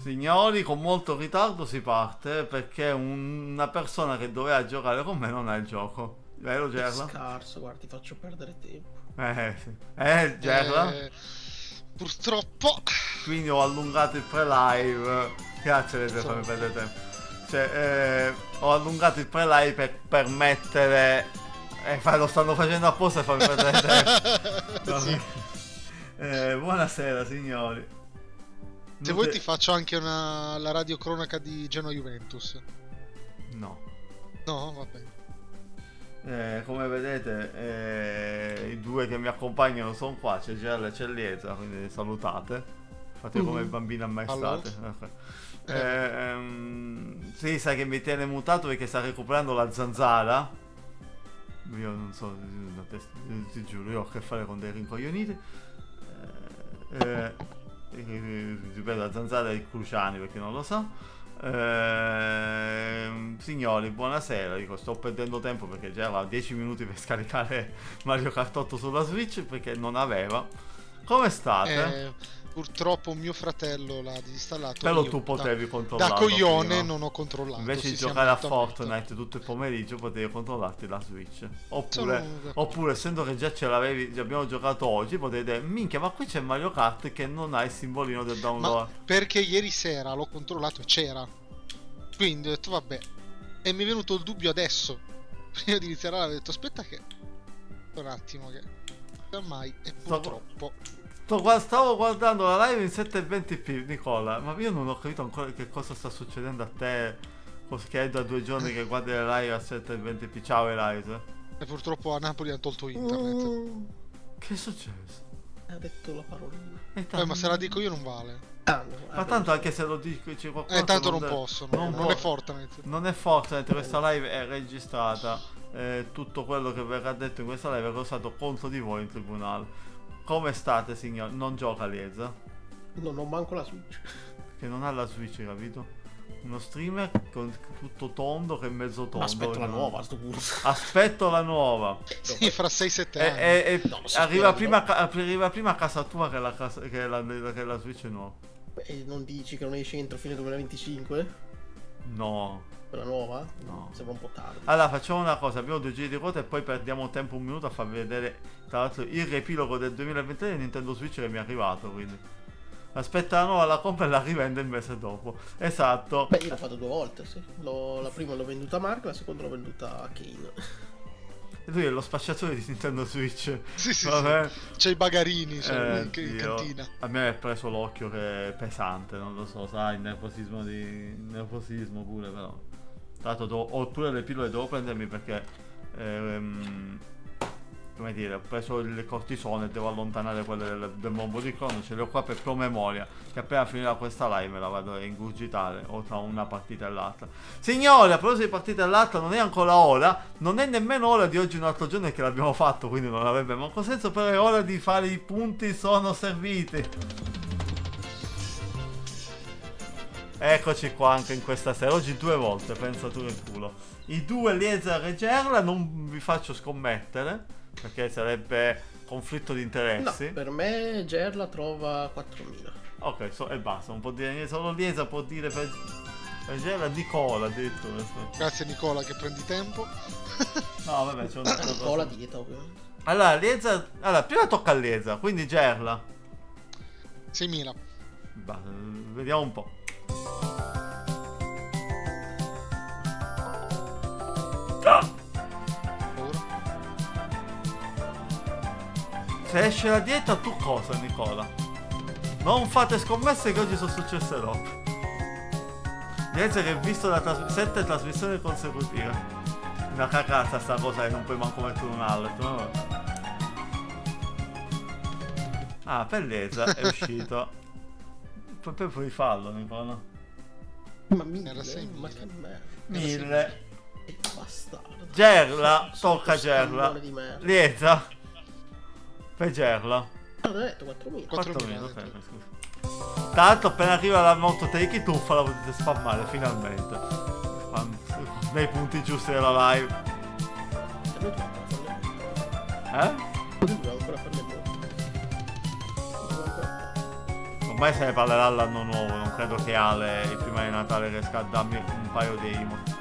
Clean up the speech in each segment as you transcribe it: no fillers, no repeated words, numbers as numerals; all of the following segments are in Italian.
Signori, con molto ritardo si parte perché una persona che doveva giocare con me non ha il gioco. Vero, Che Gerla? scarso, guarda, ti faccio perdere tempo. Sì. Gerla? Purtroppo. Quindi ho allungato il pre-live. Grazie per farmi perdere tempo. Cioè, ho allungato il pre-live per permettere. Lo stanno facendo apposta per farmi perdere tempo. Sì. Buonasera, signori. Se vuoi ti faccio anche la radiocronaca di Genoa Juventus. No. No, va bene. Come vedete, i due che mi accompagnano sono qua, c'è Gerla e c'è Lieza, quindi salutate. Fate come i bambini ammaestrati. Sì, sai che mi tiene mutato perché sta recuperando la zanzara. Io non so, ti giuro, io ho a che fare con dei rincoglioniti. Ripeto, la zanzara è il Cruciani perché non lo so. Signori, buonasera. Dico, sto perdendo tempo perché già aveva 10 minuti per scaricare Mario Kart 8 sulla Switch perché non aveva. Come state? Purtroppo mio fratello l'ha disinstallato. Però tu potevi controllarlo da coglione prima. non ho controllato. Invece di giocare a Fortnite tutto il pomeriggio potevi controllarti la Switch. Oppure essendo che già ce l'avevi, già abbiamo giocato oggi, potevi dire minchia, ma qui c'è Mario Kart che non ha il simbolino del download. Ma perché ieri sera l'ho controllato e c'era. Quindi ho detto vabbè. E mi è venuto il dubbio adesso. Prima di iniziare ho detto aspetta che un attimo che ormai è purtroppo. Stavo guardando la live in 720p, Nicola, ma io non ho capito ancora che cosa sta succedendo a te, che è da 2 giorni che guardi le live a 720p. Ciao Elise. E purtroppo a Napoli hanno tolto internet. Che è successo? Ha detto la parolina. Ma se la dico io non vale. Ma tanto anche se lo dico qualcosa tanto non posso, non è Fortnite. Non è Fortnite, questa live è registrata. Tutto quello che verrà detto in questa live è usato contro di voi in tribunale. Come state, signor? Non gioca Lieza? Non ho manco la Switch. Che non ha la Switch, capito? Uno streamer con tutto tondo che è mezzo tondo. Aspetto la nuova a sto punto. Aspetto la nuova. Sì, fra 6-7 anni. No, arriva prima a casa tua che la Switch è nuova. E non dici che non esce entro fine 2025? No. Quella nuova? No. Sembra un po' tardi. Allora facciamo una cosa, abbiamo 2 giri di ruota e poi perdiamo tempo un minuto a far vedere tra l'altro il riepilogo del 2023 di Nintendo Switch che mi è arrivato, quindi aspetta la nuova, la compra e la rivende il mese dopo. Esatto. Beh, io l'ho fatto 2 volte, sì. La prima l'ho venduta a Mark, la seconda l'ho venduta a Kane. E lui è lo spacciatore di Nintendo Switch. Sì. C'è i bagarini in cantina. A me è preso l'occhio che è pesante, non lo so, sai, il nervosismo pure, però. Tra l'altro oppure le pillole devo prendermi perché come dire, ho preso il cortisone e devo allontanare quelle del mondo di Crono. Ce le ho qua per promemoria, che appena finirà questa live me la vado a ingurgitare o tra una partita e l'altra. Signori, a proposito di partita e l'altra, non è ancora ora, non è nemmeno ora di oggi un altro giorno che l'abbiamo fatto, quindi non avrebbe manco senso, però è ora di fare i punti sono serviti. Eccoci qua anche in questa sera, oggi 2 volte, pensa tu nel culo. I 2 Lieza e Gerla non vi faccio scommettere, perché sarebbe conflitto di interessi. No, per me Gerla trova 4.000. Ok, e basta, non può dire niente, solo Lieza può dire per Gerla, Nicola addirittura. Grazie Nicola che prendi tempo. No vabbè, c'è un'altra cosa. Nicola dieta ovviamente. Allora, Lieza, prima tocca a Lieza, quindi Gerla. 6.000. Basta, vediamo un po'. Se esce la dieta tu cosa, Nicola? Non fate scommesse che oggi sono successe robe. Niente che visto da 7 trasmissioni consecutive. Una cagata sta cosa e non puoi manco mettere un alert, no? Ah, Pellezza è uscito. Poi puoi farlo, Nicola. Ma 1.000, ma che merda. 1.000. Che bastardo. Gerla, tocca Gerla. Lieta. Per Gerla. No, non ho detto 4.000. 4.000, ok, scusa. Tanto appena arriva la moto take tuffa la potete spammare finalmente. Nei punti giusti della live. Dobbiamo ancora farle Ormai se ne parlerà l'anno nuovo, non credo che Ale il prima di Natale riesca a darmi un paio di emote.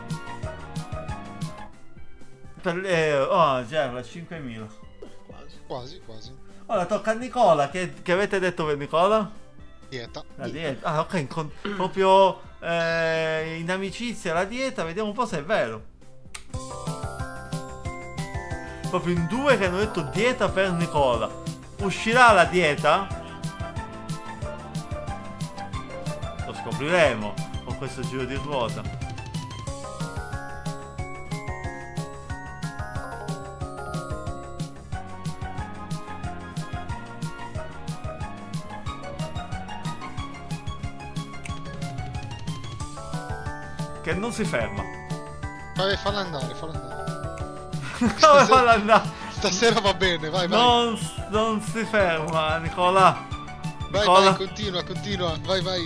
Oh, già, 5.000. Quasi. Ora tocca a Nicola, che avete detto per Nicola? Dieta. La dieta. Ah, ok, proprio in amicizia la dieta, vediamo un po' se è vero. Proprio in due che hanno detto dieta per Nicola. Uscirà la dieta? Lo scopriremo con questo giro di ruota. Che non si ferma. Vabbè, fallo andare. Come fallo andare? Stasera va bene, vai. Non si ferma, Nicola. Vai, continua. Vai.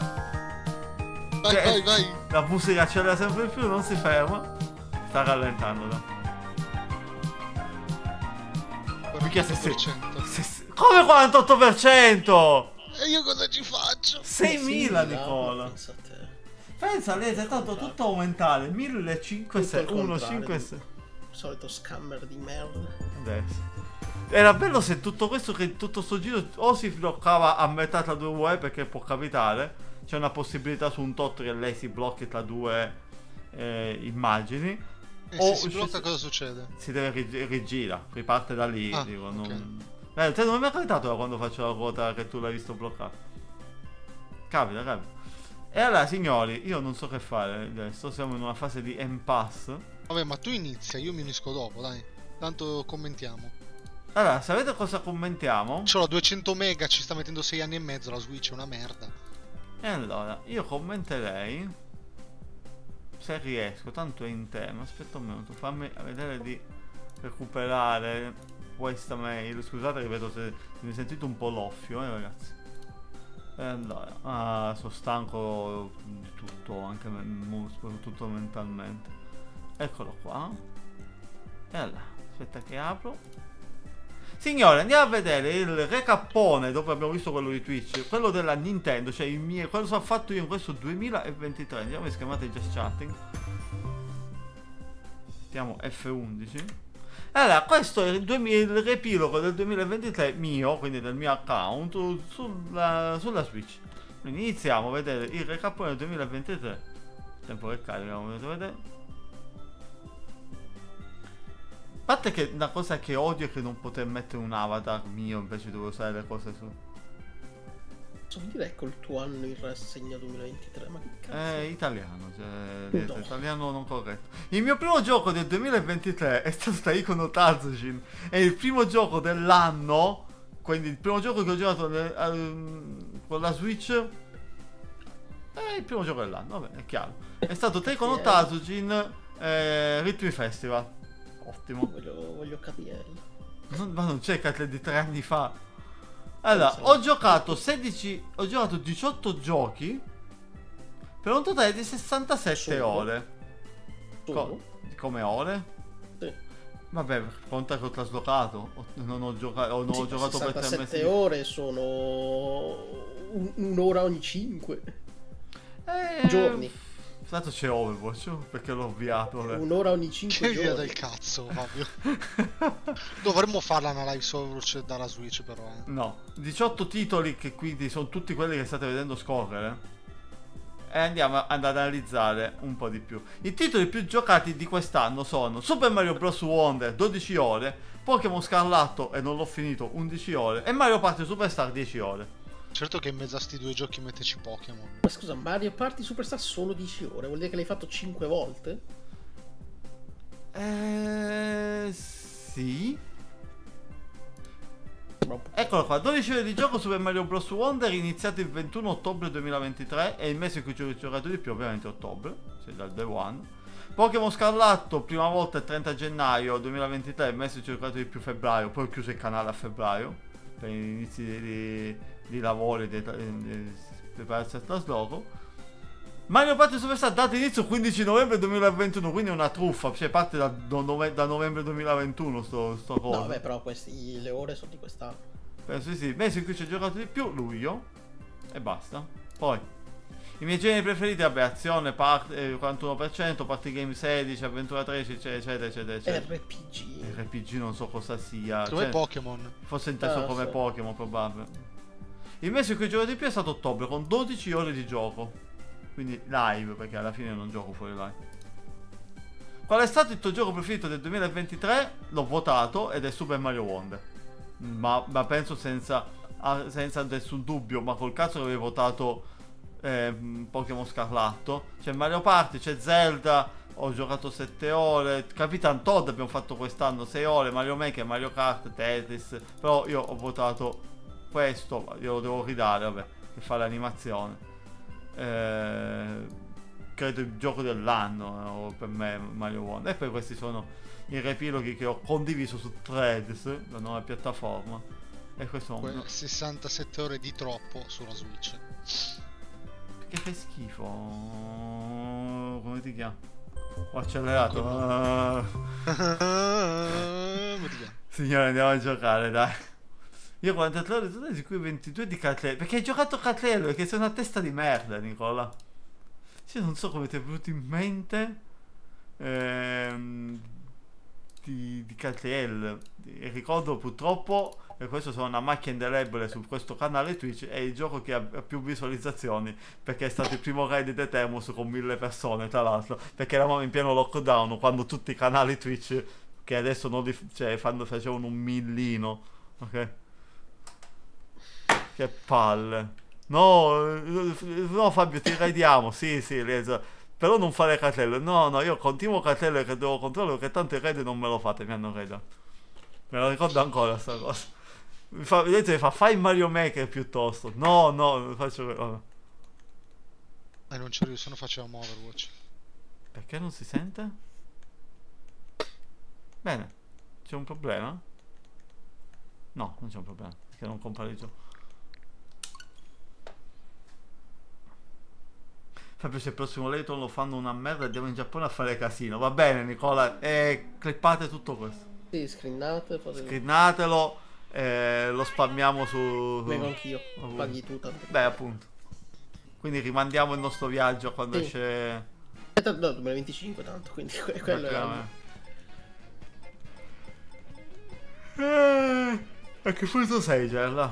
Vai. La musica accelera sempre di più, non si ferma. Sta rallentando. Mica 48%. Come 48%? E io cosa ci faccio? 6.000, Nicola. Pensa a te. Pensa, lei è tanto tutto aumentare. 1.500, 1.500. Solito scammer di merda. Adesso. Era bello se tutto questo, che tutto sto giro o si bloccava a metà tra due UE, perché può capitare. C'è una possibilità su un tot che lei si blocchi tra due immagini. E o se si blocca cosa succede? Si deve rigira, riparte da lì. Dico, okay. non mi è mai capitato da quando faccio la ruota che tu l'hai visto bloccato. Capita. E allora, signori, io non so che fare adesso. Siamo in una fase di impasse. Vabbè, ma tu inizia, io mi unisco dopo, dai. Tanto commentiamo. Allora, sapete cosa commentiamo? C'ho la 200 mega, ci sta mettendo 6 anni e mezzo, la Switch è una merda. E allora, io commenterei, se riesco, tanto è in tema. Aspetta un minuto, fammi vedere di recuperare questa mail. Scusate, ripeto, se mi sentite un po' loffio, ragazzi. E allora, sono stanco di tutto, anche tutto mentalmente. Eccolo qua. E allora, aspetta che apro. Signore, andiamo a vedere il recappone. Dopo abbiamo visto quello di Twitch, quello della Nintendo, cioè quello che ho fatto io in questo 2023. Andiamo a schermate just chatting. Mettiamo F11. Allora, questo è il riepilogo del 2023 mio, quindi del mio account, sulla Switch. Quindi iniziamo a vedere il recappone del 2023. Tempo che carica, come potete vedere. A parte che una cosa che odio è che non poter mettere un avatar mio, invece devo usare le cose su. Posso dire ecco il tuo anno in rassegna 2023, ma che cazzo? È italiano, cioè No. italiano non corretto. Il mio primo gioco del 2023 è stato Taiko Tatsujin. È il primo gioco dell'anno, quindi il primo gioco che ho giocato con la Switch. È il primo gioco dell'anno, vabbè, è chiaro. È stato Taiko Tatsujin Rhythm Festival. Ottimo. Voglio capire. Ma non c'è che di 3 anni fa. Allora, ho giocato 18 giochi per un totale di 67 ore. Come ore? Sì. Vabbè, conta che ho traslocato. Non ho giocato, ho giocato per 3 mesi. 67 ore sono un'ora ogni 5 giorni. Tanto c'è Overwatch, perché l'ho avviato. Un'ora ogni 5 Che giorni. via del cazzo, Fabio. Dovremmo farla una live su Overwatch dalla Switch, però. No, 18 titoli che quindi sono tutti quelli che state vedendo scorrere. E andiamo ad analizzare un po' di più. I titoli più giocati di quest'anno sono Super Mario Bros. Wonder 12 ore, Pokémon Scarlatto, e non l'ho finito, 11 ore, e Mario Party Superstar 10 ore. Certo che in mezzo a sti due giochi metteci Pokémon. Ma scusa, Mario Party Superstar solo 10 ore? Vuol dire che l'hai fatto 5 volte? Sì. Eccolo qua, 12 ore di gioco Super Mario Bros. Wonder, iniziato il 21 ottobre 2023. È il mese in cui ci ho giocato di più, ovviamente ottobre, cioè dal day one. Pokémon Scarlatto, prima volta il 30 gennaio 2023, il mese in cui ci ho giocato di più, febbraio. Poi ho chiuso il canale a febbraio per inizi di lavori, di prepararsi al trasloco. Mario Party Superstar, data inizio 15 novembre 2021, quindi è una truffa, cioè parte da novembre 2021 sto coso. No, vabbè, però le ore sono di quest'anno. Penso di sì. Il mese in cui ci ho giocato di più, luglio. E basta. Poi, i miei generi preferiti, vabbè, azione, 41%, party game 16, avventura 13, eccetera, eccetera, eccetera. RPG. RPG non so cosa sia. Come Cioè, Pokémon. forse inteso come sì. Pokémon, probabile. Il mese in cui ho giocato di più è stato ottobre, con 12 ore di gioco. Quindi live, perché alla fine non gioco fuori live. Qual è stato il tuo gioco preferito del 2023? L'ho votato ed è Super Mario Wonder. Ma penso senza nessun dubbio, ma col cazzo che avevo votato Pokémon Scarlatto. C'è Mario Party, c'è Zelda, ho giocato 7 ore. Capitan Todd abbiamo fatto quest'anno 6 ore, Mario Maker, Mario Kart, Tetris. Però io ho votato questo, io lo devo ridare, vabbè, che fa l'animazione. Credo il gioco dell'anno per me Mario Wonder. E poi questi sono i riepiloghi che ho condiviso su Threads, la nuova piattaforma. E questo 67 ore di troppo sulla Switch. Perché fai schifo? Come ti chiami? Ho accelerato. Come ti chiami? Signore, andiamo a giocare, dai. Io 43 ore totali, di cui 22 di Catlello. Perché hai giocato Catlello? Perché sei una testa di merda, Nicola. Io non so come ti è venuto in mente di Catlello. Ricordo purtroppo, e questo sono una macchia indelebile su questo canale Twitch, è il gioco che ha più visualizzazioni, perché è stato il primo raid di Temus con 1000 persone, tra l'altro, perché eravamo in pieno lockdown quando tutti i canali Twitch, che adesso non facevano un millino, ok? Che palle. No, Fabio, ti raidiamo. Sì, Reza. Però non fare cartello. No, io continuo cartello che devo controllare, perché tanto i raid non me lo fate, mi hanno raidato. Me lo ricordo ancora sta cosa. Vedete, fai Mario Maker piuttosto. No, faccio. Vabbè. Non ci riesco, non facevamo Overwatch. Perché non si sente? Bene. C'è un problema? No, non c'è un problema. Perché non compare il gioco. Fabio, se il prossimo Layton lo fanno una merda e andiamo in Giappone a fare casino. Va bene, Nicola, clippate tutto questo. Sì, screenate, Screenatelo, lo spammiamo su... vengo anch'io, paghi tu tanto. Beh, appunto. Quindi rimandiamo il nostro viaggio a quando Sì. esce... No, 2025 tanto, quindi quello è... A che punto sei, Gerla?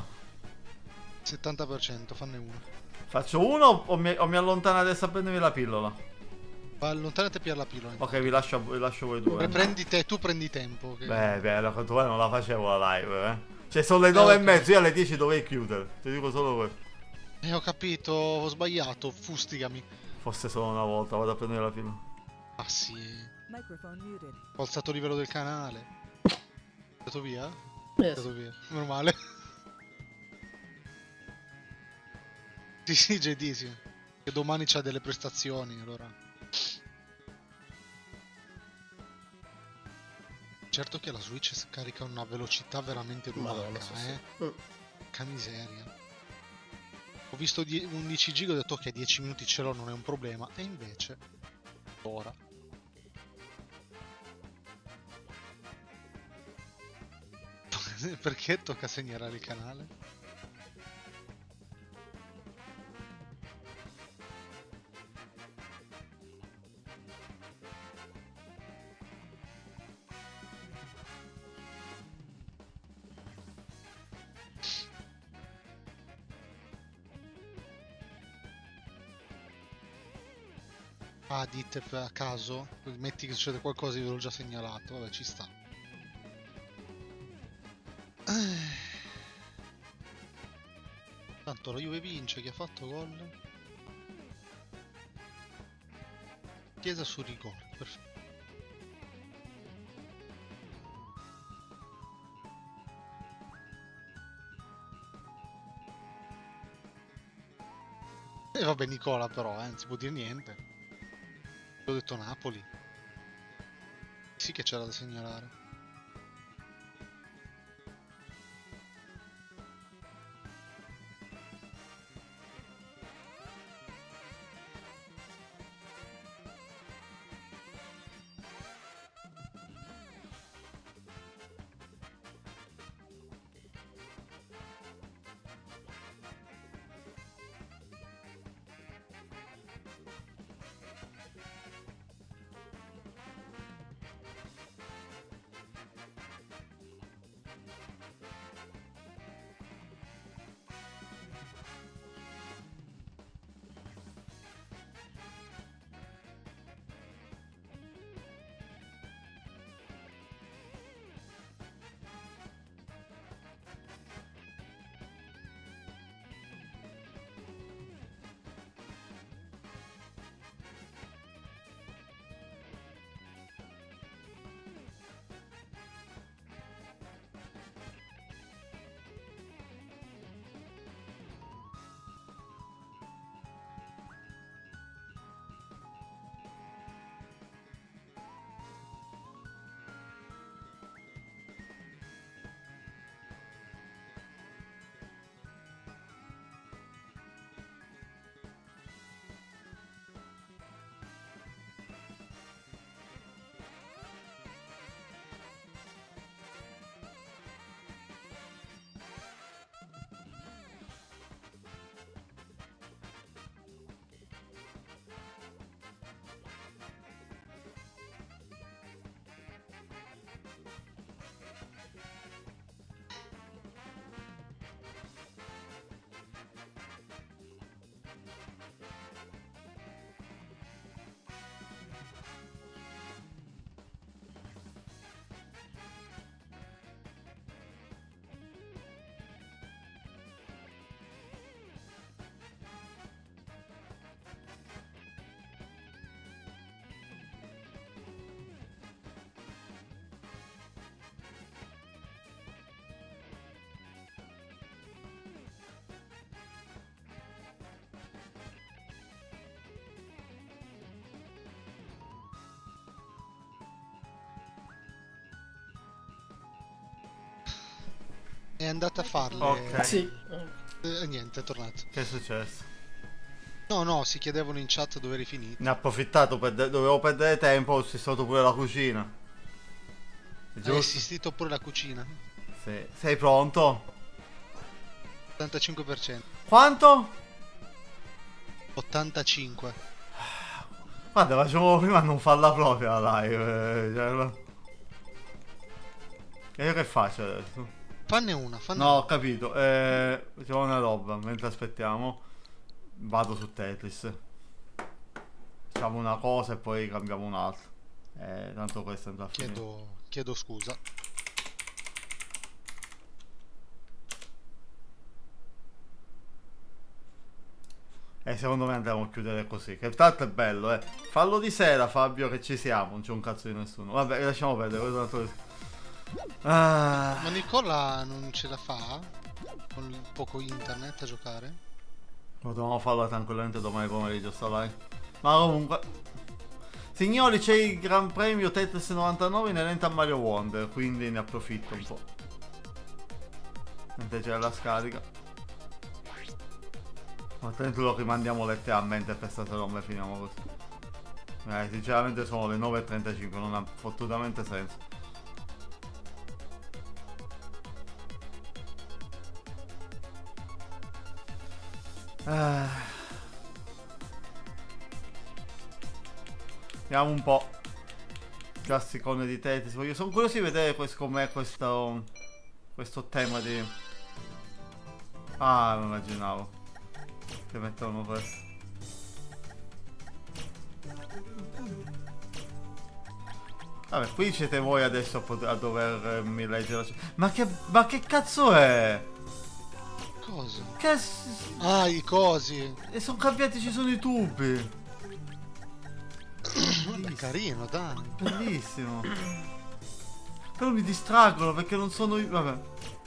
70%, fanne uno. Faccio uno o mi allontano adesso a prendermi la pillola? Va, allontanati per la pillola. Ok, vi lascio voi due. Tu prendi tempo. Okay? Beh, la controlla non la facevo la live, eh. Cioè, sono le 9:30, io alle 10 dovevo chiudere. Ti dico solo questo. Ho capito, ho sbagliato, fustigami. Forse solo una volta, vado a prendere la pillola. Ah sì. Ho alzato il livello del canale. È andato via? È andato via. Normale. Sì, JD, sì. Che domani c'ha delle prestazioni, allora. Certo che la Switch scarica una velocità veramente Madonna, lunga, sì. Che miseria. Ho visto 11 giga e ho detto che 10 minuti ce l'ho, non è un problema. E invece... Ora. Perché tocca segnalare il canale? Ah, dite a caso? Metti che succede qualcosa, io ve l'ho già segnalato, vabbè, ci sta. Tanto la Juve vince, chi ha fatto gol? Chiesa su rigore, perfetto. E vabbè, Nicola però, non si può dire niente. Ho detto Napoli. Sì che c'era da segnalare. è andata a farle. Ok. Sì. Niente, è tornato. Che è successo? No, si chiedevano in chat dove eri finito. Ne ha approfittato, dovevo perdere tempo, ho sistemato pure la cucina. È Hai giusto? assistito pure la cucina. Sì. Sei pronto? 85%. Quanto? 85. Guarda, facevo prima a non farla proprio la live. E io che faccio adesso? Fanne una, No, ho capito. Facciamo una roba, mentre aspettiamo. Vado su Tetris. Facciamo una cosa e poi cambiamo un'altra. Tanto questo è andato a finire. Chiedo scusa. Secondo me andiamo a chiudere così. Che tanto è bello, eh. Fallo di sera, Fabio, che ci siamo. Non c'è un cazzo di nessuno. Vabbè, lasciamo perdere. Questo è un altro... Ma Nicola non ce la fa? Con il poco internet a giocare? Dobbiamo farla tranquillamente domani pomeriggio, sta live. Ma comunque... Signori, c'è il Gran Premio Tetris 99 inerente a Mario Wonder, quindi ne approfitto un po'. Mentre c'è la scarica. Altrimenti lo rimandiamo letteralmente per stasera, non finiamo così. Sinceramente sono le 9:35, non ha fottutamente senso. Vediamo un po'. Classicone di Tetris. Io sono curioso di vedere com'è questo tema di... Ah, non immaginavo che mettevano questo. Vabbè, qui siete voi adesso a dovermi leggere. Ma che cazzo è? Cosa? Che... Ah, i cosi. E sono cambiati, ci sono i tubi. È carino, dai. Bellissimo. Però mi distraggono perché non sono io. Vabbè.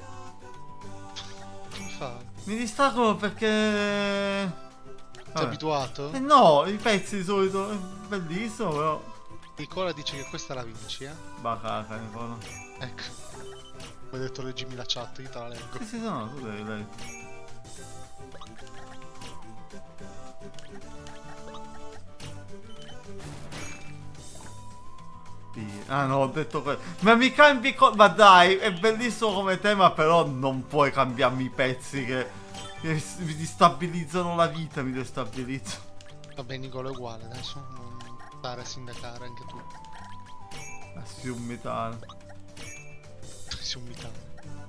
Come fa? Mi distraggono perché... Sei Vabbè. abituato? No, i pezzi di solito. È bellissimo, però... Nicola dice che questa la vinci, eh? Bacaca, Nicola. Ecco. Ho detto leggimi la chat, io te la leggo. Sì, no, tu devi leggere. Ah no, ho detto quello. Ma mi cambi ma dai, è bellissimo come tema, però non puoi cambiarmi i pezzi che mi destabilizzano la vita, mi destabilizzano. Vabbè, Nicola è uguale, adesso non stare a sindacare anche tu. Lassi un metano. Sei un mitano.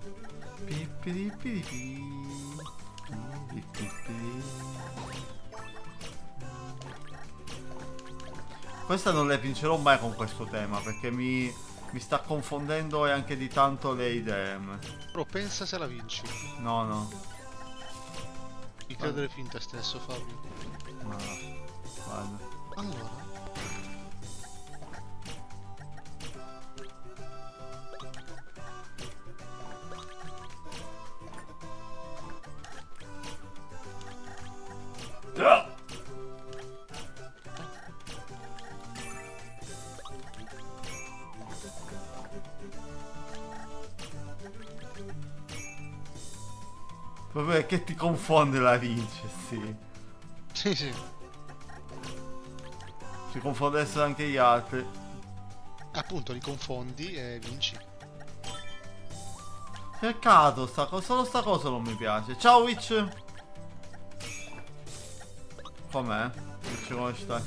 Questa non le vincerò mai con questo tema perché mi sta confondendo e anche di tanto le idee. Però pensa se la vinci. No, no. Di credere fin te stesso, Fabio. No, guarda. Allora. Proprio che ti confonde la vince, sì. Sì, sì. Si confondessero anche gli altri. Appunto, li confondi e vinci. Peccato, solo sta cosa non mi piace. Ciao Witch. Com'è? Witch, come stai?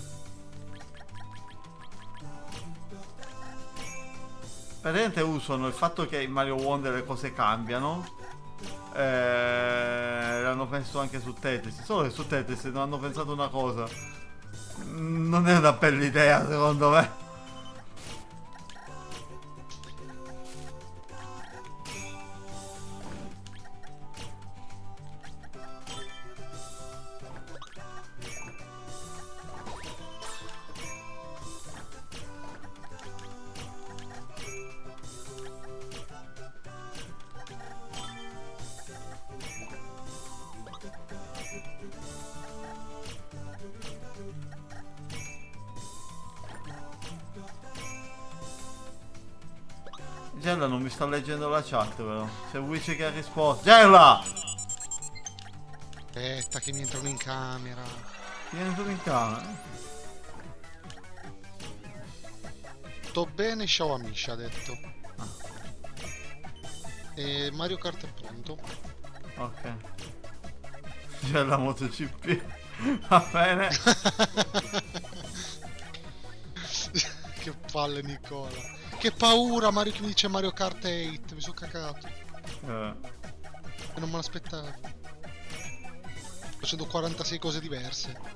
Praticamente usano il fatto che in Mario Wonder le cose cambiano. L'hanno pensato anche su Tetris. Solo che su Tetris non hanno pensato una cosa. Non è una bella idea, secondo me. Gella non mi sta leggendo la chat però. Se Witch che ha risposto. Gella! Aspetta che mi entrano in camera. Vieni tu in camera. Sto bene, ciao amici, ha detto. Ah. E Mario Kart è pronto. Ok. Gella MotoGP. Va bene. Che palle Nicola. Che paura Mario che mi dice Mario Kart 8. Mi sono cagato. E non me l'aspettavo. Facendo 46 cose diverse.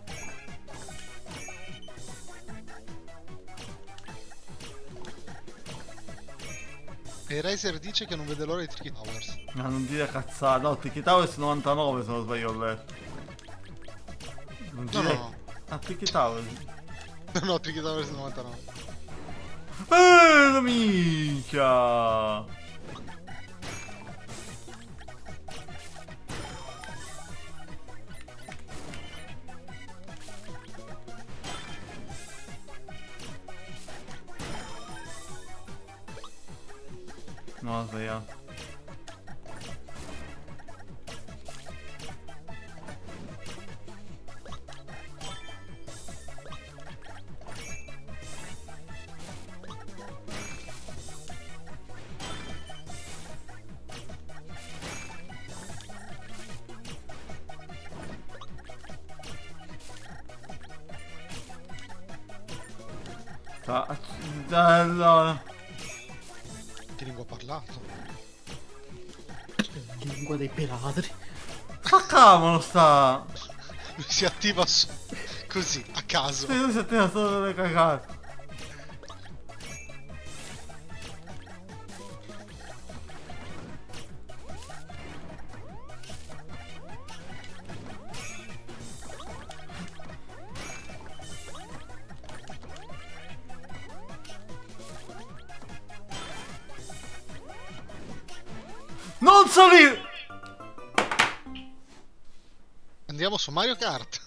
E Razer dice che non vede l'ora di Tricky Towers. Ma non dire cazzata. No, Tiki Towers 99 se non sbaglio ho letto. Non No, dire... no. Ah, Tiki Towers. No, Tricky Towers 99. Minchia! No, ho sbagliato. Allora. Che lingua ha parlato? Lingua dei peladri. Ma cavolo sta! Lui si attiva così, a caso. Lui si attiva solo delle cagate. Non salire! Andiamo su Mario Kart.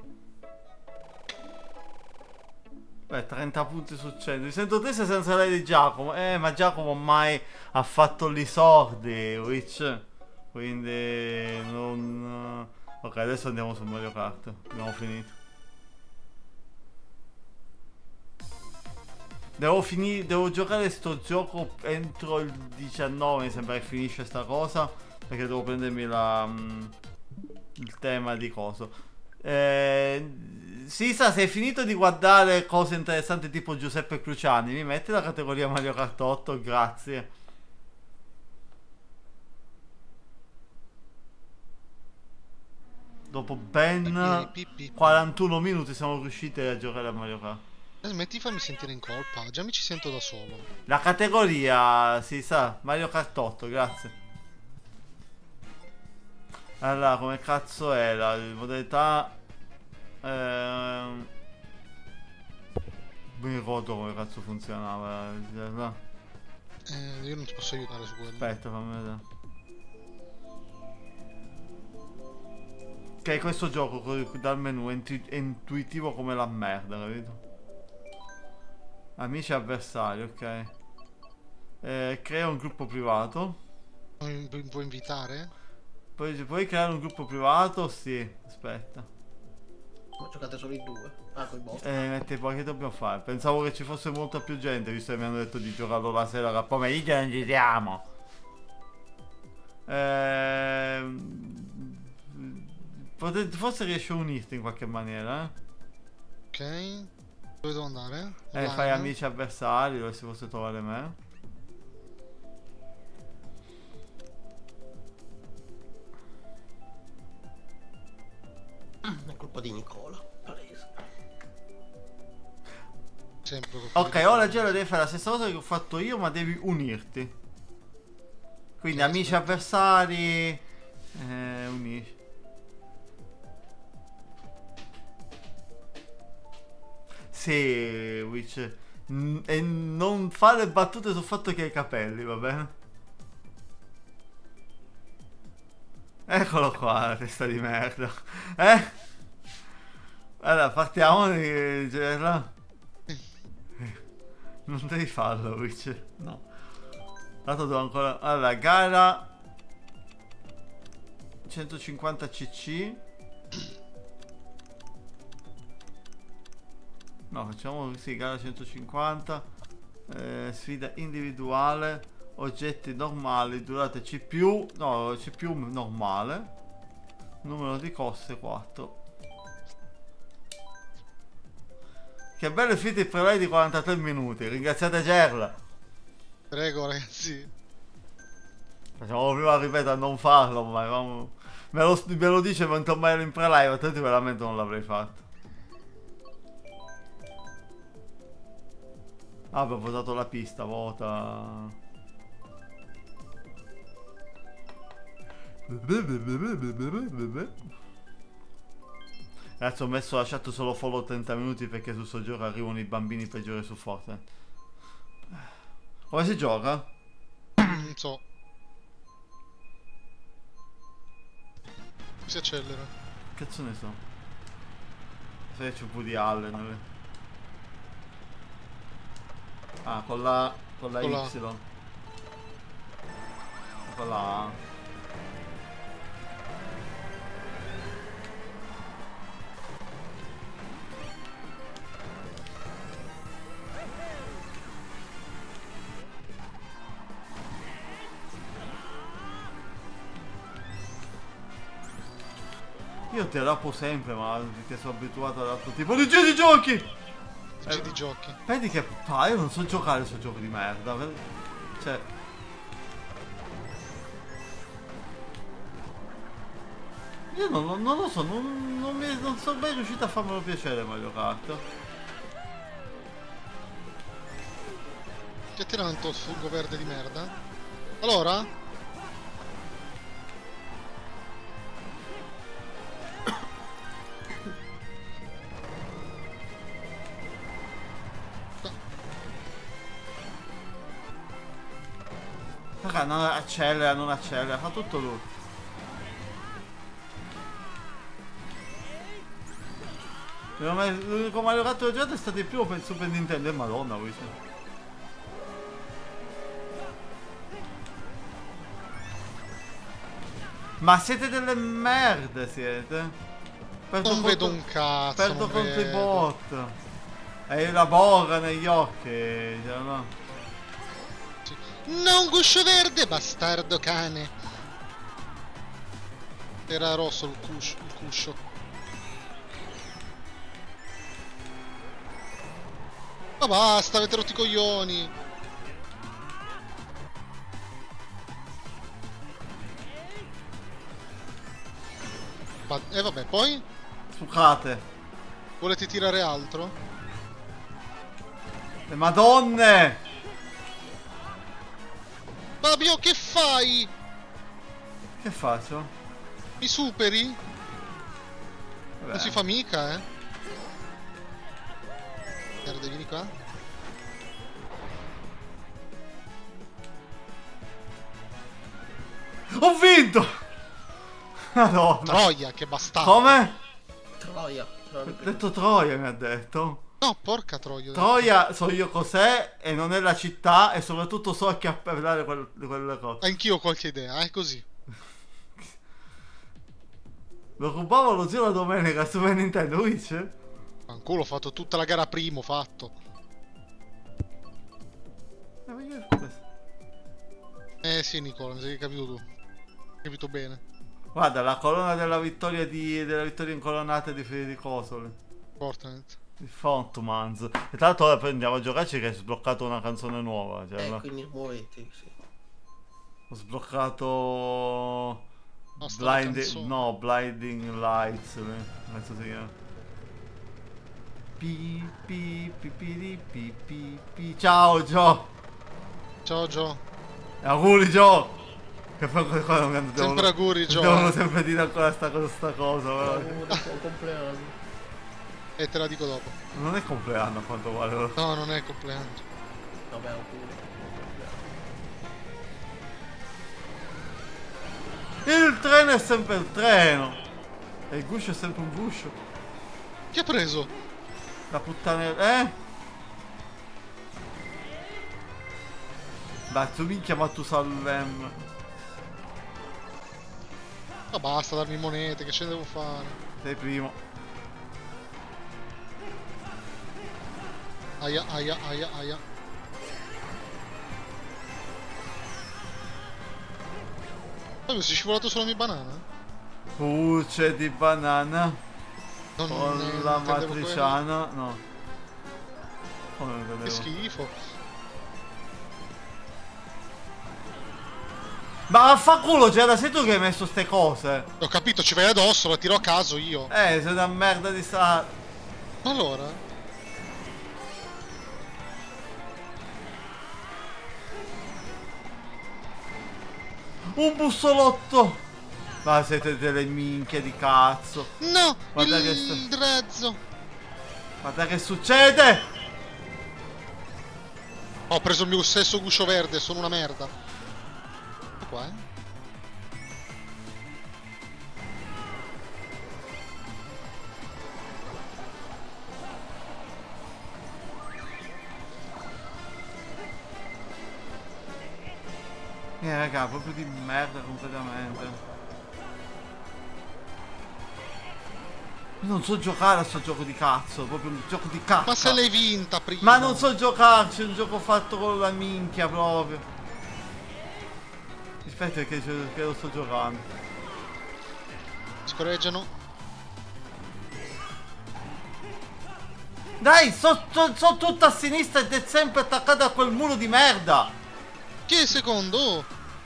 Beh, 30 punti su 100. Mi sento triste senza lei di Giacomo. Ma Giacomo ormai ha fatto gli sordi, Witch. Quindi non... Ok, adesso andiamo su Mario Kart. Abbiamo finito. Devo giocare sto gioco entro il 19, mi sembra che finisce sta cosa. Perché devo prendermi il tema di coso. Sisa, se hai finito di guardare cose interessanti tipo Giuseppe Cruciani, mi metti la categoria Mario Kart 8, grazie. Dopo ben 41 minuti siamo riusciti a giocare a Mario Kart. Smetti di farmi sentire in colpa, già mi ci sento da solo. La categoria, si sa, Mario Kart 8, grazie. Allora, come cazzo era? Modalità... mi ricordo come cazzo funzionava. Io non ti posso aiutare su quello. Aspetta, fammi vedere. Ok, questo gioco dal menu è intuitivo come la merda, capito? Amici e avversari, ok. Crea un gruppo privato. Vuoi invitare? Puoi creare un gruppo privato? Sì, aspetta. Ma giocate solo in due. Ah, coi bot. Metti poi che dobbiamo fare? Pensavo che ci fosse molta più gente, visto che mi hanno detto di giocarlo la sera al pomeriggio non ci siamo. Forse riesci a unirti in qualche maniera, Ok. Dove devo andare? Fai amici avversari, dovresti forse trovare me. È colpa di Nicola. Palese. Sempre Ok, ora Gelo devi fare la stessa cosa che ho fatto io, ma devi unirti. Quindi amici avversari. Unisci. Sì, Witch. E non fare battute sul fatto che hai i capelli, va bene? Eccolo qua, la testa di merda. Allora, partiamo di... Non devi farlo, Witch. No. Tanto devo ancora... Allora, gara 150 cc. No, facciamo così, gara 150. Sfida individuale. Oggetti normali, durata C+, no, C+ normale. Numero di coste 4. Che bello finito il pre-live di 43 minuti. Ringraziate Gerla. Prego, ragazzi. Facciamo prima, ripeto, a non farlo, ma me lo dice mentre mai ero in pre-live, altrimenti veramente non l'avrei fatto. Ah, abbiamo votato la pista, vota. Ragazzi, ho messo la chat solo follow 30 minuti perché su sto gioco arrivano i bambini peggiori su Fortnite. Come si gioca? Non so. Si accelera. Che cazzo ne so? Se c'è un po' di Allen. Ah, con la Con Y. la- Con la A. Io ti rappo sempre, ma perché sono abituato ad altro tipo di giochi! di giochi. Vedi che fa? Io non so giocare su giochi di merda. Cioè... Io non lo so, non sono mai riuscito a farmelo piacere Mario Kart. Che tiranto fungo verde di merda. Allora? Raga, non accelera, fa tutto lui. L'unico Mario Kart che ho giocato è stato il primo per il Super Nintendo e madonna voi siete. Ma siete delle merde siete. Non vedo un cazzo. Perdo non contro i vedo. bot. E la borra negli occhi, cioè, no? Sì. No, un guscio verde, bastardo cane. Era rosso il cuscio. Ma basta, avete rotto i coglioni. E vabbè, poi? Sucate. Volete tirare altro? Le madonne! Fabio, che fai? Che faccio? Mi superi? Vabbè. Non si fa mica, eh? Guarda, vieni qua. Ho vinto! Madonna. Troia, che bastardo. Come? Troia. Ha detto Troia mi ha detto. No, porca troia. Troia so io cos'è e non è la città e soprattutto so a chi appellare quelle cose. Anch'io ho qualche idea, è così. Lo rubavo lo zio la domenica su Nintendo Switch? Fanculo, ho fatto tutta la gara primo, fatto. Sì, Nicola, mi sei capito tu. Hai capito bene. Guarda, la colonna della vittoria incolonnata di Federico Fortnite. il Fontmans. E tra l'altro ora poi andiamo a giocarci che hai sbloccato una canzone nuova. Cioè, Quindi muovete, sì. ho sbloccato Basta la canzone. Blinding Lights, penso si chiama. Ciao Gio. Ciao Gio. E auguri Gio. Che poi quando Sempre auguri Gio. devono sempre dire ancora sta cosa Buon compleanno. E te la dico dopo. Non è compleanno a quanto pare. No, non è il compleanno. Vabbè, auguri. Il treno è sempre il treno. E il guscio è sempre un guscio. Chi ha preso? La puttana. Dai, tu minchia Matusalem. Ma basta darmi monete, che ce ne devo fare? Sei primo. Aia, aia, aia, aia. Ma mi sei scivolato sulla mia banana? Pucce di banana. Non Con ne la intendevo matriciana. No. Come non quello. Che intendevo? schifo. Ma vaffanculo, Giada, sei tu che hai messo ste cose? Ho capito, ci vai addosso, la tiro a caso io. Sei una merda di sta... Allora? Un bussolotto! Ma siete delle minchie di cazzo. No! Guarda il che rezzo! Guarda che succede! Ho preso il mio stesso guscio verde, sono una merda. Qua, Raga, proprio di merda completamente. Io non so giocare a sto gioco di cazzo, proprio un gioco di cazzo. Ma se l'hai vinta prima! Ma non so giocarci, è un gioco fatto con la minchia proprio. Aspetta che lo sto giocando. Scorreggiano. Dai, so tutta a sinistra ed è sempre attaccato a quel muro di merda. Chi è il secondo?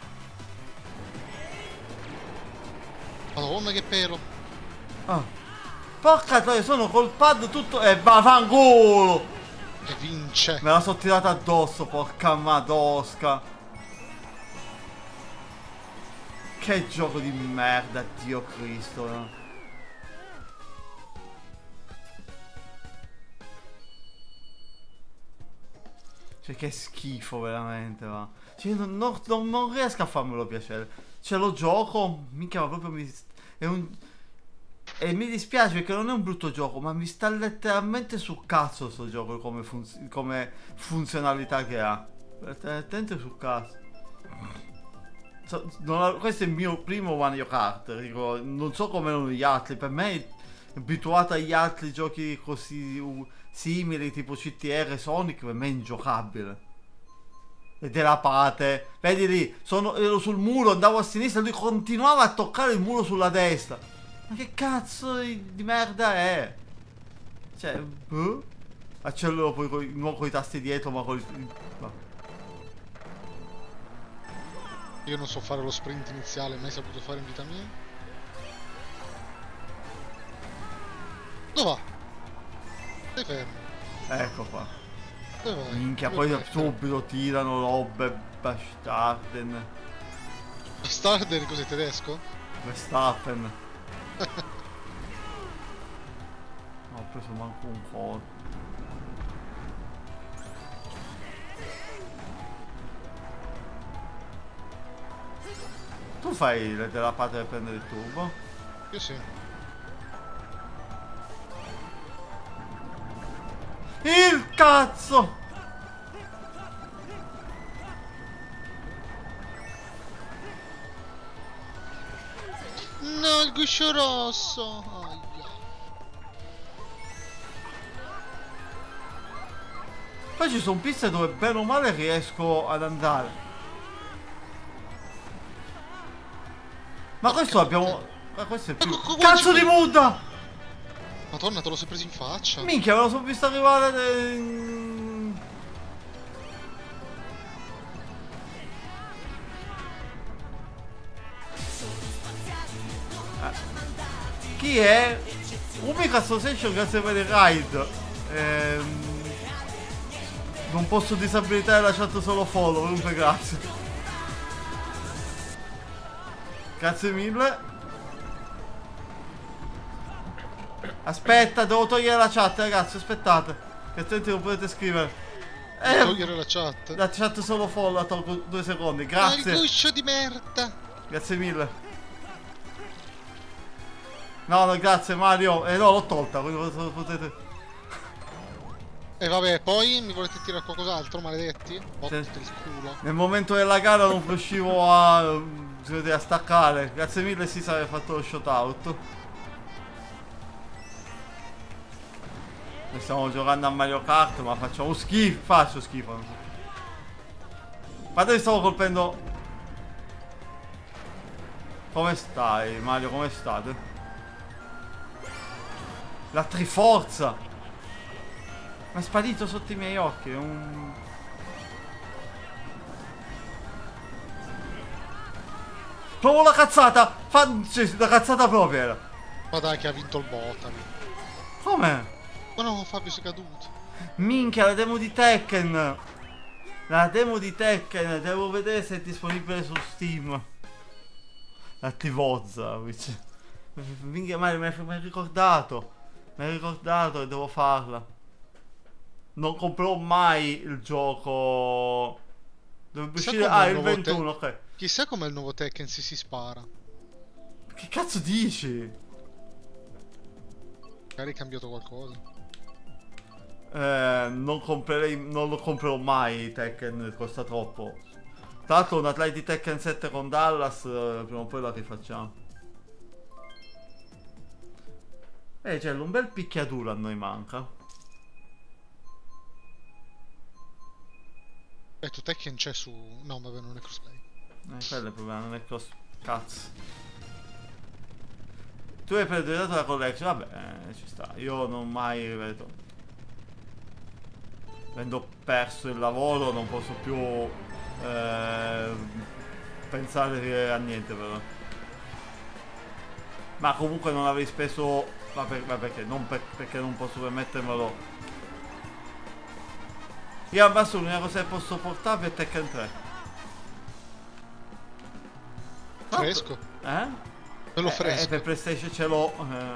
Madonna che pelo. Ah. Porca troia, sono col pad tutto... vaffanculo! E vince. Me la sono tirata addosso, porca madosca. Che gioco di merda, Dio Cristo. No? Cioè, che schifo veramente, va. Cioè, non riesco a farmelo piacere. Cioè, lo gioco, minchia, ma proprio mi... È un... E mi dispiace perché non è un brutto gioco, ma mi sta letteralmente sul cazzo sto gioco come funzionalità che ha. Letteralmente sul cazzo. Questo è il mio primo Mario Kart, dico, non so come erano gli altri, per me abituato agli altri giochi così simili tipo CTR, Sonic, per me è ingiocabile. E derapate, vedi lì, ero sul muro, andavo a sinistra, lui continuava a toccare il muro sulla destra. Ma che cazzo di merda è? Cioè, accelero poi non con i tasti dietro, ma con il... Io non so fare lo sprint iniziale, mai saputo fare in vita mia. Dove va? Stai fermo. Ecco qua. Dove vai? Minchia, Dove poi vai? subito tirano robe, bastarden. Starder cos'è, tedesco? Verstappen. Non ho preso manco un colpo. Tu fai le derapate per prendere il turbo? Io sì. Il cazzo! No, il guscio rosso! Aia. Poi ci sono piste dove bene o male riesco ad andare. Ma questo abbiamo... Ma questo è più... Cazzo di muta! Madonna, te lo sei preso in faccia. Minchia, me lo sono visto arrivare... Chi è? Ubica Association, grazie per il ride. Non posso disabilitare la chat solo follow, comunque grazie. Grazie mille. Aspetta, devo togliere la chat, ragazzi, aspettate. Che altrimenti non potete scrivere. Togliere la chat. La chat solo follow, la tolgo 2 secondi, Ma grazie. il guscio di merda. Grazie mille. No, no, grazie Mario. No, l'ho tolta, quindi potete... E vabbè, poi mi volete tirare qualcos'altro, maledetti? Botte Sì. il culo. Nel momento della gara non riuscivo a staccare. Grazie mille si sarebbe fatto lo shootout. Noi stiamo giocando a Mario Kart, ma facciamo schifo. Faccio schifo. Guarda che stavo colpendo. Come stai, Mario? Come state? La Triforza! Ma è sparito sotto i miei occhi. È un... Provo la cazzata! Cioè, la cazzata proprio era. Ma dai che ha vinto il botta. Come? Ma no, Fabio si è caduto. Minchia, la demo di Tekken. La demo di Tekken. Devo vedere se è disponibile su Steam. La Tivozza. Minchia, Mario, mi hai ricordato. Mi hai ricordato che devo farla. Non comprerò mai il gioco. Dovrebbe Chissà uscire... come Ah, il il nuovo 21, ok. Chissà come il nuovo Tekken si spara. Che cazzo dici? Magari è cambiato qualcosa. Non comprerei, non lo comprerò mai Tekken, costa troppo. Tra l'altro un Atleti Tekken 7 con Dallas, prima o poi la rifacciamo. C'è un bel picchiaduro a noi manca. Tu Tekken c'è su... No, vabbè, non è crossplay. Quello è il problema, non è cross... Cazzo. Tu hai perduto la collection, vabbè, ci sta. Io non mai ripeto. Avendo perso il lavoro non posso più pensare a niente però. Ma comunque non avrei speso. Ma perché? Non perché non posso permettermelo. Io al massimo l'unica cosa che posso portarvi è Tekken 3. Fresco. Bello fresco. Per PlayStation ce l'ho.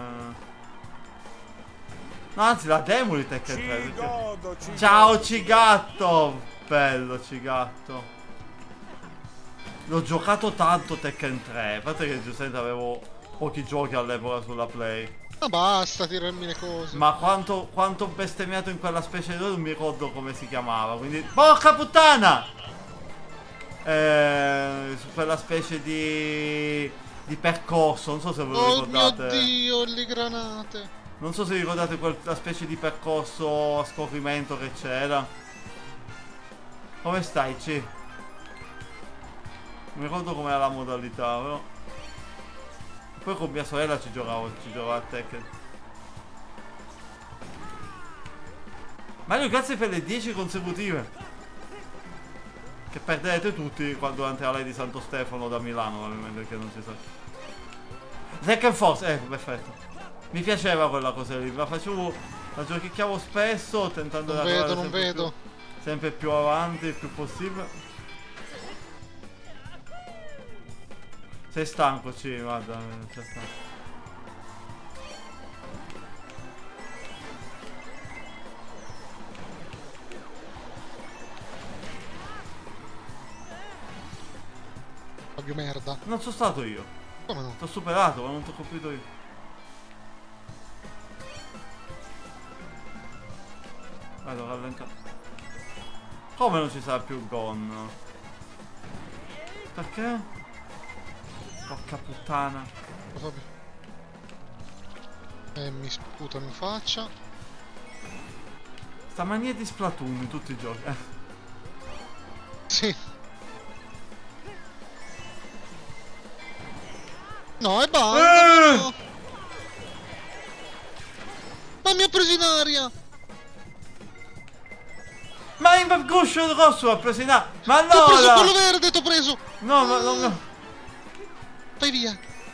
No, anzi la demo di Tekken 3 perché... Ciao Cigatto. Bello Cigatto. L'ho giocato tanto Tekken 3. A parte che giustamente avevo pochi giochi all'epoca sulla Play. Ma basta tirarmi le cose. Ma quanto ho bestemmiato in quella specie di... Non mi ricordo come si chiamava. Quindi... Porca puttana! Su quella specie di percorso. Non so se ve lo ricordate. Oh mio Dio, le granate. Non so se ricordate quella specie di percorso a scorrimento che c'era. Come stai, C? Non mi ricordo com'era la modalità, però. Poi con mia sorella ci giocavo a Tekken. Mario, grazie per le 10 consecutive. Che perderete tutti durante la lei di Santo Stefano da Milano, ovviamente, perché non si sa. Tekken Force, perfetto. Mi piaceva quella cosa lì, la facevo, la giochicchiavo spesso, tentando di arrivare Non vedo. Sempre più avanti il più possibile. Sei stanco, sì, guarda, sei stanco. Fabio merda. Non sono stato io. Come no? T'ho superato, ma non t'ho colpito io. Vado rallentato. Come non ci sarà più Gon? Perché? Porca puttana. Fabio. Mi sputano in faccia. Sta mania di Splatoon in tutti i giochi. Sì. No, e basta. No. Ma mi ha preso in aria. Ma in guscio rosso ha preso in aria. Ma T'ho preso allora! quello verde, t'ho preso. No, ma no. Vai via.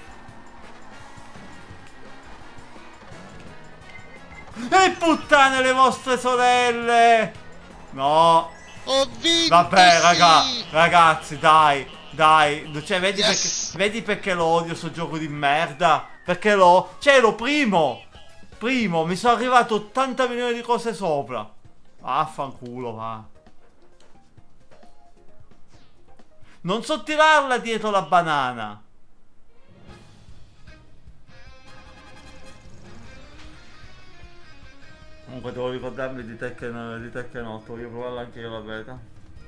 E puttane le vostre sorelle! No! Ho vinto. Vabbè, sì. ragazzi, dai, cioè, Yes. vedi perché lo odio sto gioco di merda? Perché ero primo, mi sono arrivato 80 milioni di cose sopra. Vaffanculo, va. Non so tirarla dietro la banana. Comunque devo ricordarmi di Tekken 8, voglio provarla anche io la beta.